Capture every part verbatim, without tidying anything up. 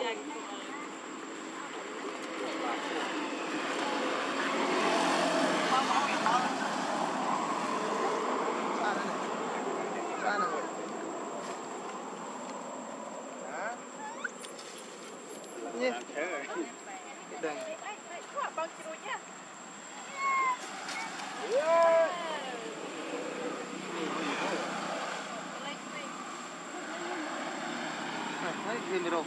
Ini dong.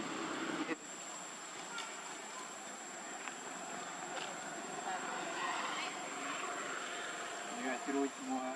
Ya, terus semua.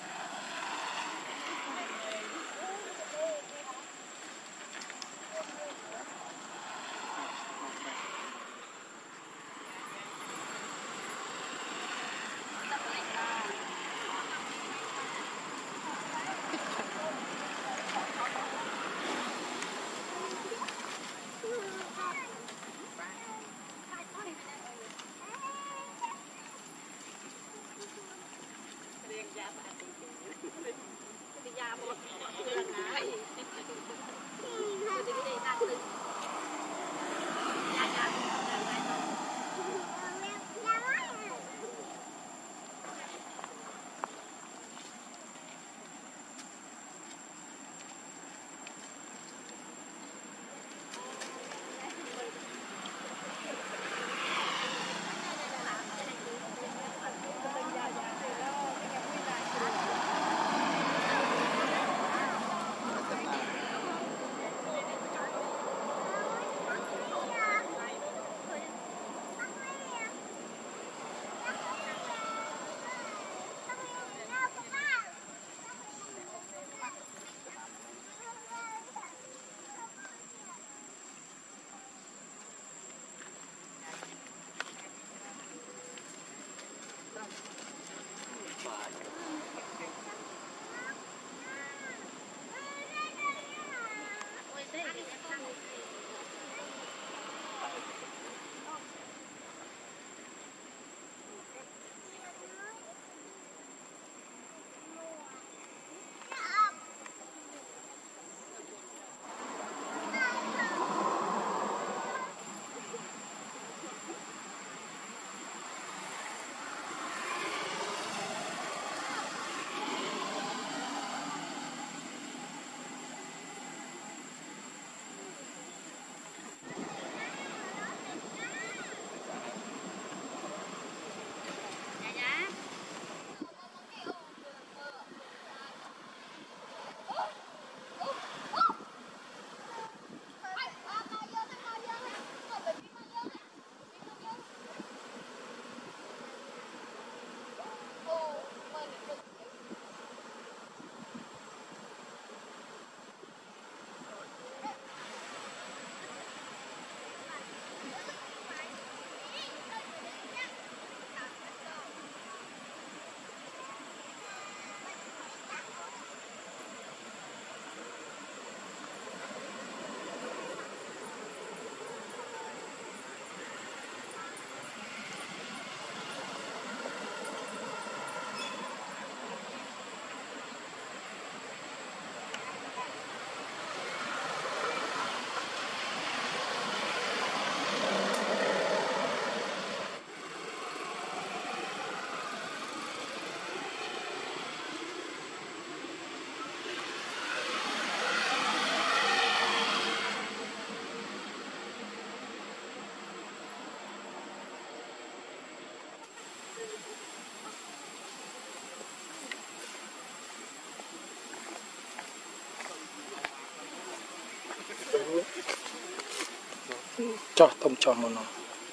cho tôm cho một nó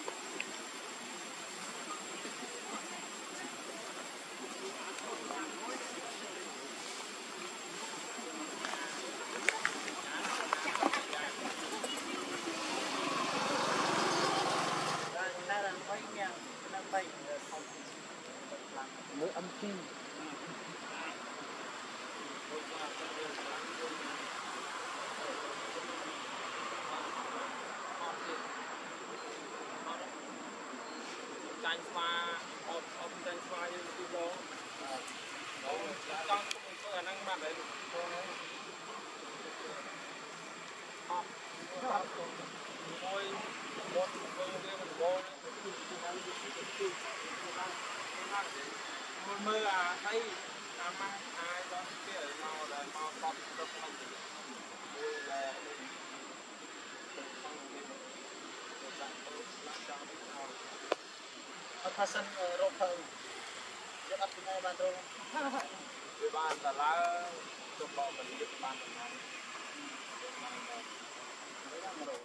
mới âm chi Đánh pha, ốp ốp đánh pha như thế đó. Đó, trong cái khả năng mặt đấy. Ốp. មួយបត់ទៅវាមិនបោគឺគឺហ្នឹងគឺគឺគឺហ្នឹងមើលមើលអាអីអាម៉ាស់អាយដល់គេមកដល់មកបត់ទៅក្នុងមួយដែលទៅដាក់ទៅដាក់ចោលទៅអត់ថាសិនរកទៅយកអត់មកបានទៅវាបានតែឡើងទៅបោកទៅលឹកបានតែហ្នឹងបានតែបានរក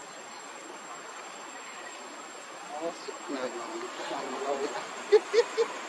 Này, làm lâu